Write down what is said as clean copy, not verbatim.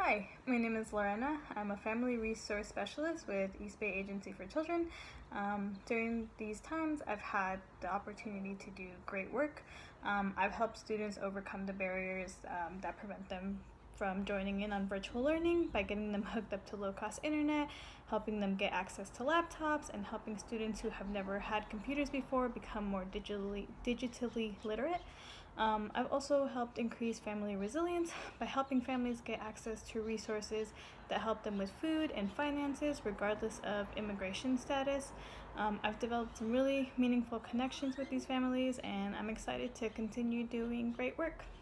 Hi, my name is Lorena. I'm a family resource specialist with East Bay Agency for Children. During these times, I've had the opportunity to do great work. I've helped students overcome the barriers that prevent them from joining in on virtual learning by getting them hooked up to low-cost internet, helping them get access to laptops, and helping students who have never had computers before become more digitally literate. I've also helped increase family resilience by helping families get access to resources that help them with food and finances regardless of immigration status. I've developed some really meaningful connections with these families, and I'm excited to continue doing great work.